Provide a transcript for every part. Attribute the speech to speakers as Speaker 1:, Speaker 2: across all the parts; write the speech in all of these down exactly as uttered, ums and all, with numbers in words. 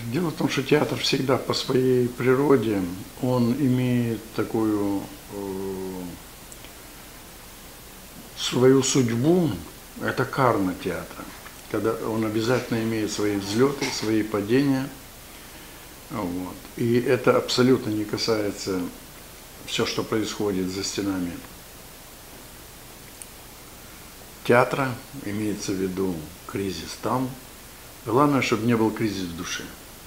Speaker 1: Дело в том, что театр всегда по своей природе, он имеет такую э, свою судьбу, это карма театра, когда он обязательно имеет свои взлеты, свои падения. Вот. И это абсолютно не касается все, что происходит за стенами театра, имеется в виду кризис там. Главное, чтобы не был кризис в душе.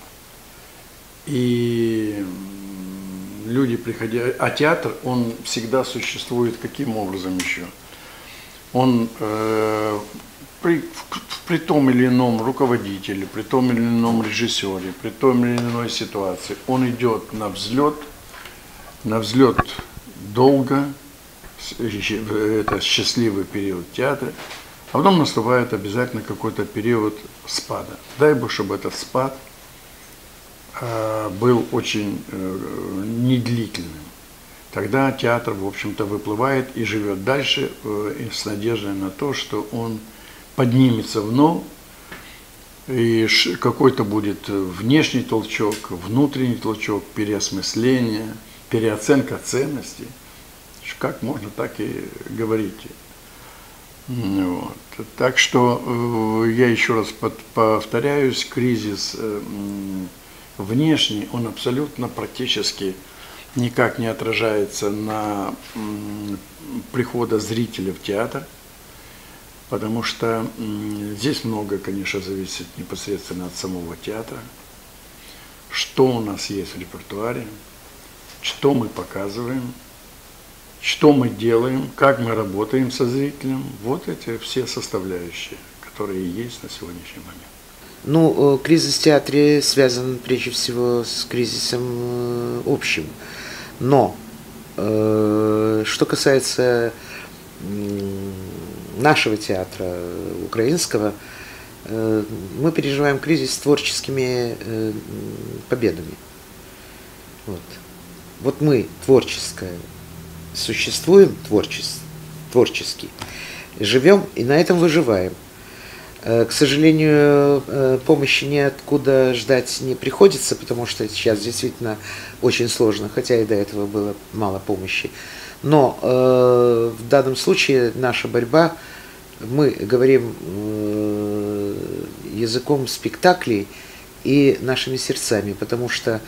Speaker 1: И люди, приходя... А театр, он всегда существует каким образом еще? Он э, при, при том или ином руководителе, при том или ином режиссере, при том или иной ситуации, он идет на взлет, на взлет долго, это счастливый период театра, а потом наступает обязательно какой-то период спада. Дай Бог, чтобы этот спад э, был очень э, недлительным. Тогда театр, в общем-то, выплывает и живет дальше э, с надеждой на то, что он поднимется вновь, и какой-то будет внешний толчок, внутренний толчок, переосмысление, переоценка ценностей. Как можно, так и говорите. Вот. Так что э, я еще раз под, повторяюсь, кризис э, внешний, он абсолютно практически никак не отражается на э, прихода зрителя в театр, потому что э, здесь много, конечно, зависит непосредственно от самого театра, что у нас есть в репертуаре, что мы показываем, что мы делаем, как мы работаем со зрителем. Вот эти все составляющие, которые есть на сегодняшний момент.
Speaker 2: Ну, кризис в театре связан прежде всего с кризисом общим. Но, э, что касается нашего театра, украинского, э, мы переживаем кризис с творческими э, победами. Вот. Вот мы, творческое, существуем творчес, творчески, живем и на этом выживаем. К сожалению, помощи ниоткуда ждать не приходится, потому что сейчас действительно очень сложно, хотя и до этого было мало помощи. Но э, в данном случае наша борьба, мы говорим э, языком спектаклей и нашими сердцами, потому что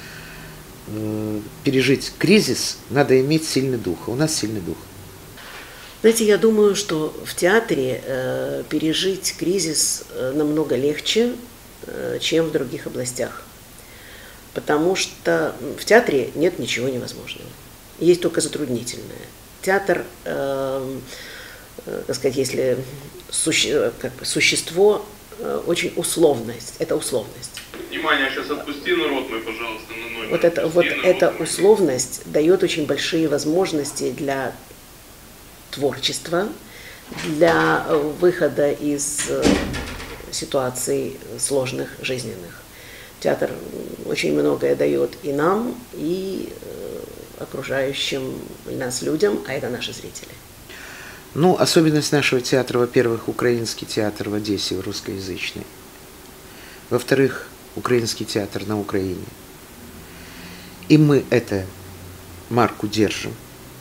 Speaker 2: пережить кризис, надо иметь сильный дух. У нас сильный дух.
Speaker 3: Знаете, я думаю, что в театре э, пережить кризис намного легче, э, чем в других областях. Потому что в театре нет ничего невозможного. Есть только затруднительное. Театр, э, э, так сказать, если суще, как бы, существо, э, очень условность. Это условность.
Speaker 4: Внимание, сейчас отпусти народ мой, пожалуйста, на номер.
Speaker 3: Вот, это, вот эта условность дает очень большие возможности для творчества, для выхода из ситуаций сложных, жизненных. Театр очень многое дает и нам, и окружающим нас людям, а это наши зрители.
Speaker 2: Ну, особенность нашего театра, во-первых, украинский театр в Одессе, русскоязычный. Во-вторых, украинский театр на Украине. И мы эту марку держим.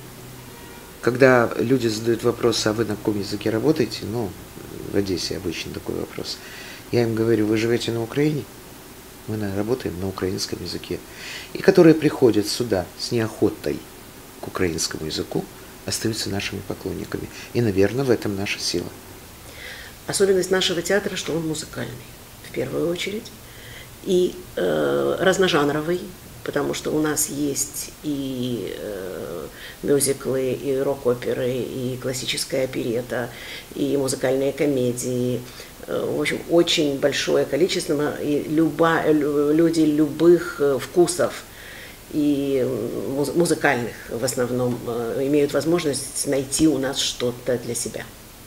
Speaker 2: Когда люди задают вопрос, а вы на каком языке работаете? Ну, в Одессе обычно такой вопрос. Я им говорю, вы живете на Украине? Мы работаем на украинском языке. И которые приходят сюда с неохотой к украинскому языку, остаются нашими поклонниками. И, наверное, в этом наша сила.
Speaker 3: Особенность нашего театра, что он музыкальный, в первую очередь. И э, разножанровый, потому что у нас есть и э, мюзиклы, и рок-оперы, и классическая оперета, и музыкальные комедии. Э, в общем, очень большое количество, и люба, люди любых вкусов и муз, музыкальных в основном э, имеют возможность найти у нас что-то для себя.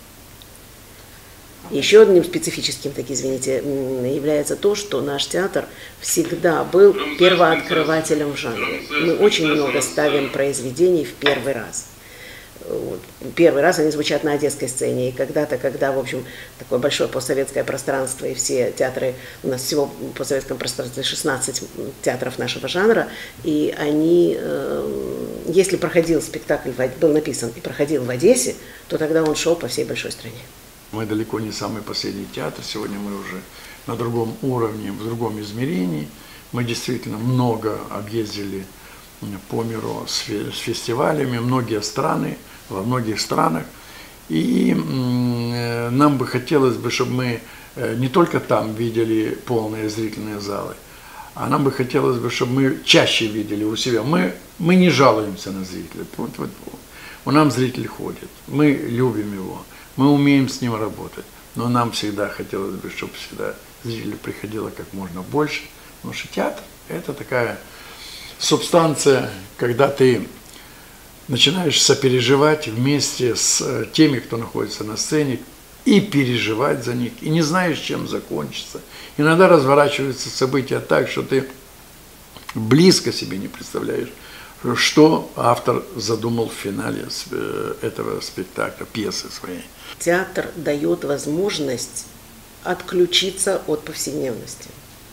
Speaker 3: Еще одним специфическим, так извините, является то, что наш театр всегда был первооткрывателем в жанре. Мы очень много ставим произведений в первый раз. Вот. Первый раз они звучат на Одесской сцене, и когда-то, когда, в общем, такое большое постсоветское пространство, и все театры, у нас всего в постсоветском пространстве шестнадцать театров нашего жанра, и они, э, если проходил спектакль, был написан и проходил в Одессе, то тогда он шел по всей большой стране.
Speaker 1: Мы далеко не самый последний театр, сегодня мы уже на другом уровне, в другом измерении. Мы действительно много объездили по миру с фестивалями, многие страны, во многих странах. И нам бы хотелось бы, чтобы мы не только там видели полные зрительные залы, а нам бы хотелось бы, чтобы мы чаще видели у себя. Мы, мы не жалуемся на зрителя. Вот, вот, вот. У нас зритель ходит, мы любим его, мы умеем с ним работать. Но нам всегда хотелось бы, чтобы всегда зрителей приходило как можно больше. Потому что театр – это такая субстанция, когда ты начинаешь сопереживать вместе с теми, кто находится на сцене, и переживать за них, и не знаешь, чем закончится. Иногда разворачиваются события так, что ты близко себе не представляешь, что автор задумал в финале этого спектакля, пьесы своей.
Speaker 3: Театр дает возможность отключиться от повседневности.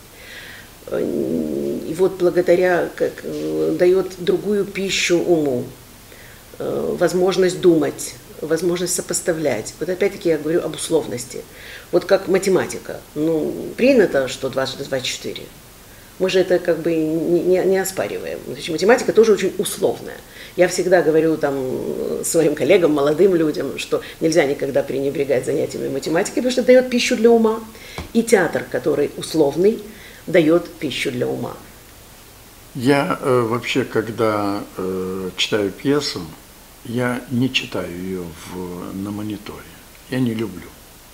Speaker 3: И вот благодаря, как, дает другую пищу уму, возможность думать, возможность сопоставлять. Вот опять-таки я говорю об условности. Вот как математика. Ну, принято, что дважды два – четыре. Мы же это как бы не, не, не оспариваем. Значит, математика тоже очень условная. Я всегда говорю там своим коллегам, молодым людям, что нельзя никогда пренебрегать занятиями математикой, потому что это дает пищу для ума. И театр, который условный, дает пищу для ума.
Speaker 1: Я э, вообще, когда э, читаю пьесу, я не читаю ее в, на мониторе. Я не люблю.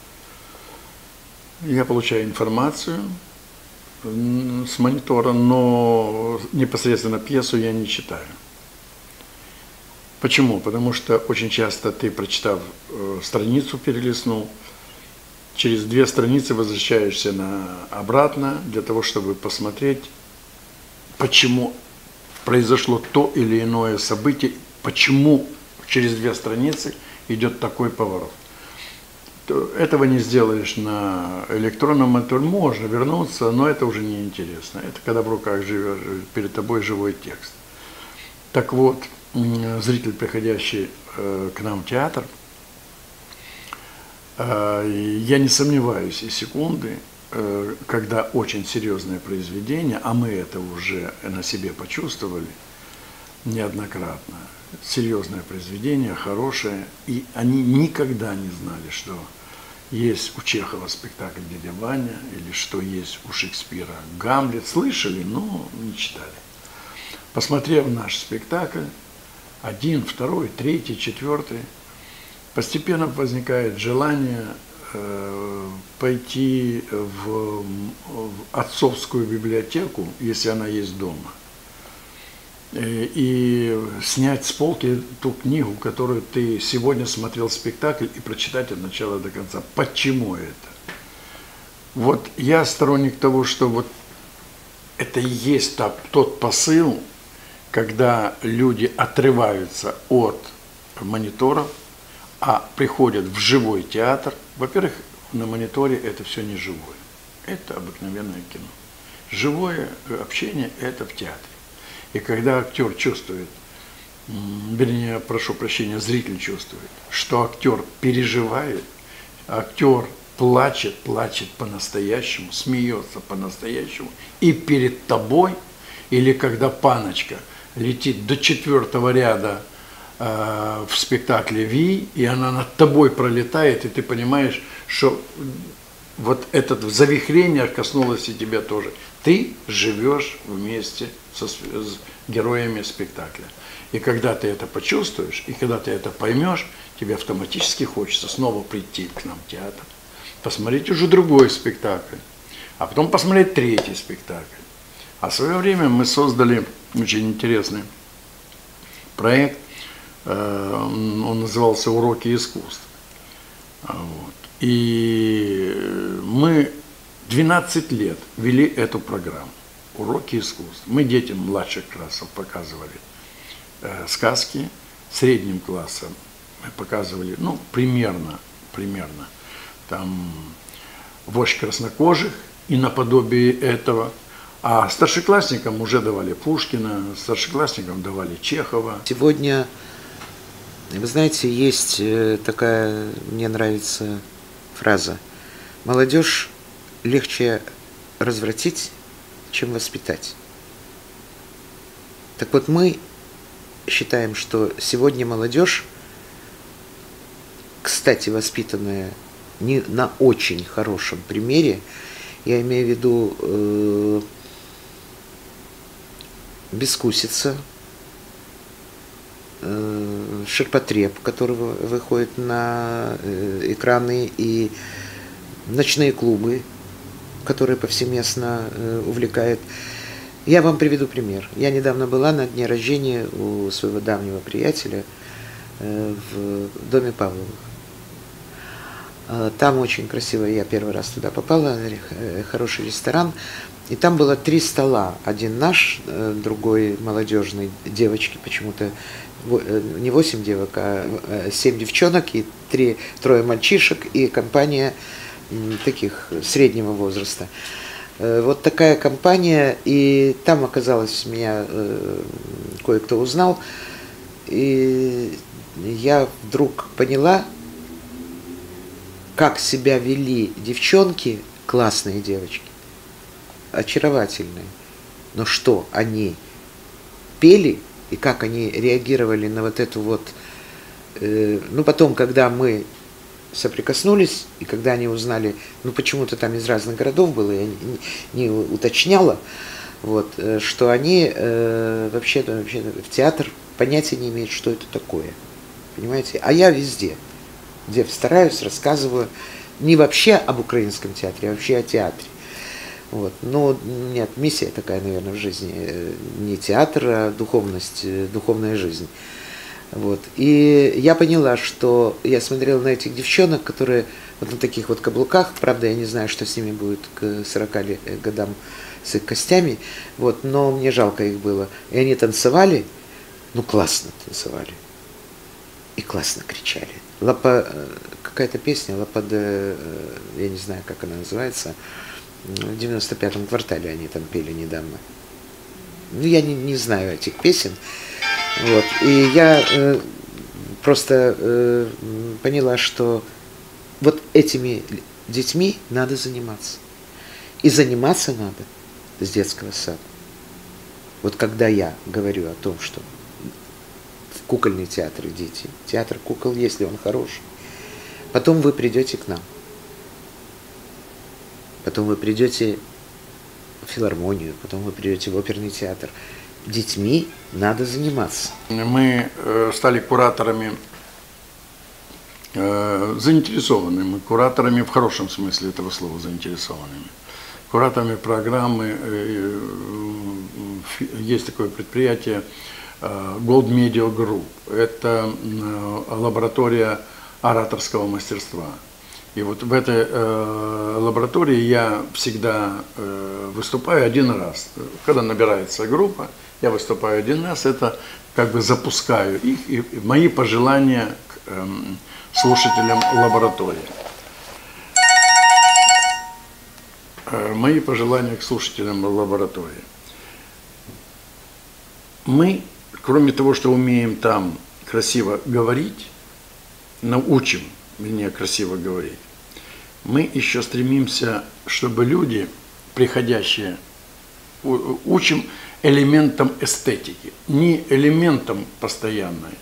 Speaker 1: Я получаю информацию с монитора, но непосредственно пьесу я не читаю. Почему? Потому что очень часто ты, прочитав э, страницу, перелистнул, через две страницы возвращаешься на, обратно для того, чтобы посмотреть, почему произошло то или иное событие, почему через две страницы идет такой поворот. Этого не сделаешь на электронном мониторе. Можно вернуться, но это уже не интересно. Это когда в руках живешь, перед тобой живой текст. Так вот, зритель, приходящий к нам в театр, я не сомневаюсь и секунды, когда очень серьезное произведение, а мы это уже на себе почувствовали неоднократно, серьезное произведение, хорошее, и они никогда не знали, что есть у Чехова спектакль «Дядя Ваня» или что есть у Шекспира «Гамлет». Слышали, но не читали. Посмотрев наш спектакль, один, второй, третий, четвертый, постепенно возникает желание э, пойти в, в отцовскую библиотеку, если она есть дома, и, и снять с полки ту книгу, которую ты сегодня смотрел спектакль, и прочитать от начала до конца. Почему это? Вот я сторонник того, что вот это и есть та, тот посыл, когда люди отрываются от мониторов, а приходят в живой театр. Во-первых, на мониторе это все не живое. Это обыкновенное кино. Живое общение – это в театре. И когда актер чувствует, вернее, прошу прощения, зритель чувствует, что актер переживает, актер плачет, плачет по-настоящему, смеется по-настоящему, и перед тобой, или когда паночка летит до четвертого ряда в спектакле «Ви», и она над тобой пролетает, и ты понимаешь, что вот это завихрение коснулось и тебя тоже. Ты живешь вместе со, с героями спектакля. И когда ты это почувствуешь, и когда ты это поймешь, тебе автоматически хочется снова прийти к нам в театр, посмотреть уже другой спектакль, а потом посмотреть третий спектакль. А в свое время мы создали очень интересный проект, он назывался «Уроки искусств». Вот. И мы двенадцать лет вели эту программу «Уроки искусств». Мы детям младших классов показывали сказки, средним классам мы показывали, ну, примерно, примерно, там, «Вождь краснокожих» и наподобие этого. А старшеклассникам уже давали Пушкина, старшеклассникам давали Чехова.
Speaker 2: Сегодня, вы знаете, есть такая, мне нравится фраза: молодежь легче развратить, чем воспитать. Так вот, мы считаем, что сегодня молодежь, кстати, воспитанная не на очень хорошем примере, я имею в виду э, бескусица, э, ширпотреб, который выходит на э, экраны, и ночные клубы, которые повсеместно э, увлекают. Я вам приведу пример. Я недавно была на дне рождения у своего давнего приятеля э, в доме Павловых. Там очень красиво, я первый раз туда попала, хороший ресторан, и там было три стола, один наш, другой молодежный, девочки почему-то, не восемь девок, а семь девчонок, и три, трое мальчишек, и компания таких среднего возраста. Вот такая компания, и там оказалось, меня кое-кто узнал, и я вдруг поняла, как себя вели девчонки, классные девочки, очаровательные. Но что они пели и как они реагировали на вот эту вот... Э, ну, потом, когда мы соприкоснулись, и когда они узнали, ну, почему-то там из разных городов было, я не, не уточняла, вот, что они э, вообще, вообще в театр понятия не имеют, что это такое. Понимаете? А я везде. Где стараюсь, рассказываю не вообще об украинском театре, а вообще о театре. Вот. Но нет, миссия такая, наверное, в жизни. Не театр, а духовность, духовная жизнь. Вот. И я поняла, что я смотрела на этих девчонок, которые вот на таких вот каблуках, правда, я не знаю, что с ними будет к сорока годам с их костями, вот, но мне жалко их было. И они танцевали, ну классно танцевали. И классно кричали. Лапа, какая-то песня, Лападе, я не знаю, как она называется, в девяносто пятом квартале они там пели недавно. Ну, я не, не знаю этих песен. Вот. И я э, просто э, поняла, что вот этими детьми надо заниматься. И заниматься надо с детского сада. Вот когда я говорю о том, что в кукольный театр идите, театр кукол, если он хороший, потом вы придете к нам. Потом вы придете в филармонию, потом вы придете в оперный театр. Детьми надо заниматься.
Speaker 1: Мы э, стали кураторами, э, заинтересованными, кураторами в хорошем смысле этого слова, заинтересованными. Кураторами программы, э, э, есть такое предприятие э, Gold Media Group. Это э, лаборатория ораторского мастерства. И вот в этой э, лаборатории я всегда э, выступаю один раз. Когда набирается группа, я выступаю один раз, это как бы запускаю их, и, и мои пожелания к э, слушателям лаборатории. Э, мои пожелания к слушателям лаборатории. Мы, кроме того, что умеем там красиво говорить, научим меня красиво говорить, мы еще стремимся, чтобы люди, приходящие, учим элементам эстетики, не элементам постоянной,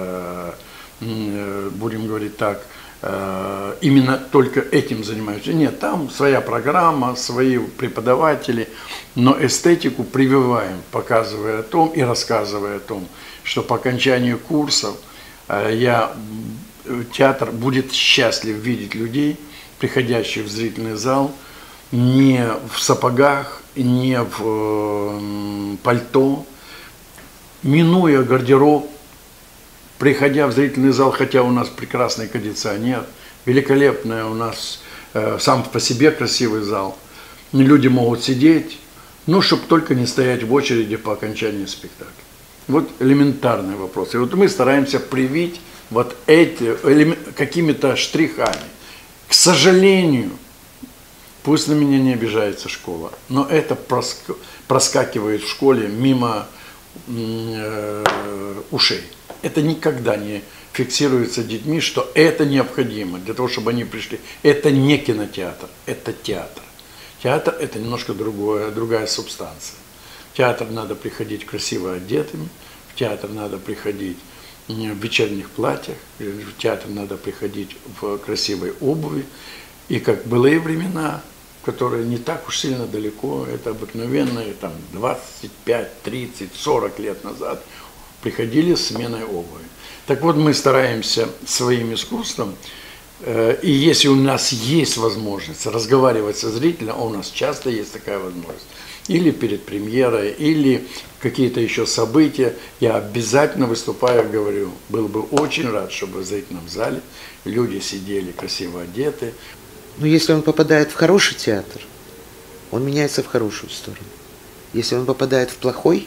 Speaker 1: будем говорить так, именно только этим занимаются. Нет, там своя программа, свои преподаватели, но эстетику прививаем, показывая о том и рассказывая о том, что по окончанию курсов я... театр будет счастлив видеть людей, приходящих в зрительный зал, не в сапогах, не в э, пальто, минуя гардероб, приходя в зрительный зал, хотя у нас прекрасный кондиционер, великолепный у нас э, сам по себе красивый зал, люди могут сидеть, но чтобы только не стоять в очереди по окончании спектакля. Вот элементарный вопрос. И вот мы стараемся привить вот эти, какими-то штрихами. К сожалению, пусть на меня не обижается школа, но это проскакивает в школе мимо э, ушей. Это никогда не фиксируется детьми, что это необходимо для того, чтобы они пришли. Это не кинотеатр, это театр. Театр – это немножко другое, другая субстанция. В театр надо приходить красиво одетыми, в театр надо приходить в вечерних платьях, в театр надо приходить в красивой обуви. И как былые времена, которые не так уж сильно далеко, это обыкновенные там двадцать пять, тридцать, сорок лет назад, приходили с сменой обуви. Так вот, мы стараемся своим искусством, э, и если у нас есть возможность разговаривать со зрителем, а у нас часто есть такая возможность, или перед премьерой, или какие-то еще события, я обязательно выступаю, говорю, был бы очень рад, чтобы в зрительном зале люди сидели красиво одеты.
Speaker 2: Но если он попадает в хороший театр, он меняется в хорошую сторону. Если он попадает в плохой,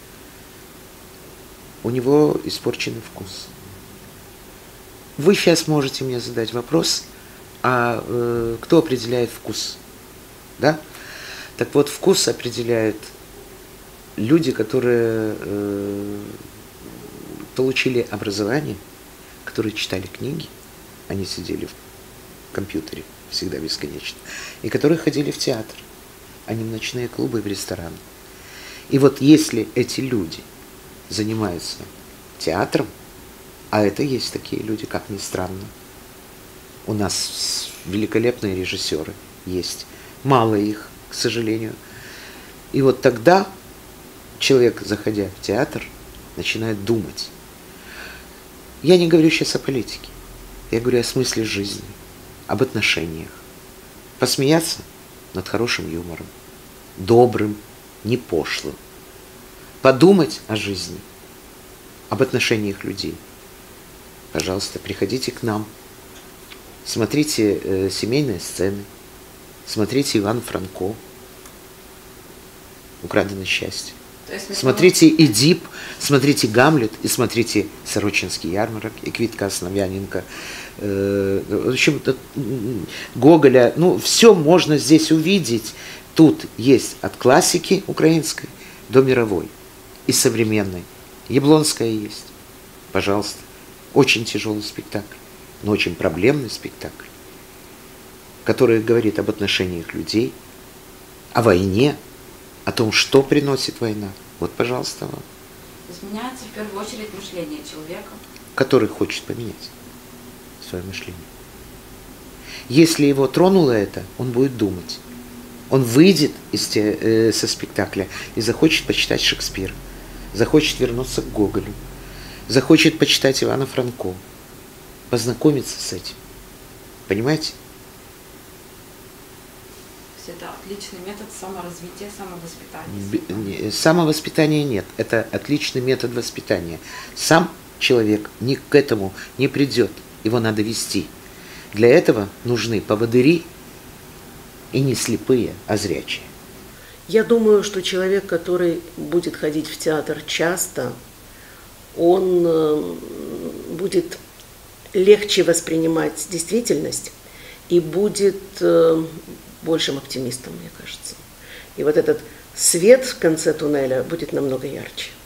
Speaker 2: у него испорченный вкус. Вы сейчас можете мне задать вопрос, а э, кто определяет вкус? Да? Так вот, вкус определяют люди, которые э, получили образование, которые читали книги, они сидели в компьютере всегда бесконечно, и которые ходили в театр, а не в ночные клубы и в рестораны. И вот если эти люди занимаются театром, а это есть такие люди, как ни странно. У нас великолепные режиссеры есть, мало их, к сожалению. И вот тогда человек, заходя в театр, начинает думать. Я не говорю сейчас о политике, я говорю о смысле жизни, об отношениях. Посмеяться над хорошим юмором, добрым, не пошлым. Подумать о жизни, об отношениях людей. Пожалуйста, приходите к нам. Смотрите э, семейные сцены. Смотрите Ивана Франко. «Украденное счастье». Смотрите «Эдип», смотрите «Гамлет» и смотрите «Сорочинский ярмарок» и Квитка Основьяненко. Э, в общем, Гоголя. Ну, все можно здесь увидеть. Тут есть от классики украинской до мировой. И современной. Яблонская есть. Пожалуйста. Очень тяжелый спектакль, но очень проблемный спектакль, который говорит об отношениях людей, о войне, о том, что приносит война. Вот, пожалуйста, вам.
Speaker 5: То есть меняется в первую очередь мышление человека.
Speaker 2: Который хочет поменять свое мышление. Если его тронуло это, он будет думать. Он выйдет из те, э, со спектакля и захочет почитать Шекспира. Захочет вернуться к Гоголю, захочет почитать Ивана Франко, познакомиться с этим. Понимаете?
Speaker 5: То есть это отличный метод саморазвития, самовоспитания.
Speaker 2: Б- самовоспитания нет. Это отличный метод воспитания. Сам человек ни к этому не придет. Его надо вести. Для этого нужны поводыри и не слепые, а зрячие.
Speaker 3: Я думаю, что человек, который будет ходить в театр часто, он будет легче воспринимать действительность и будет большим оптимистом, мне кажется. И вот этот свет в конце туннеля будет намного ярче.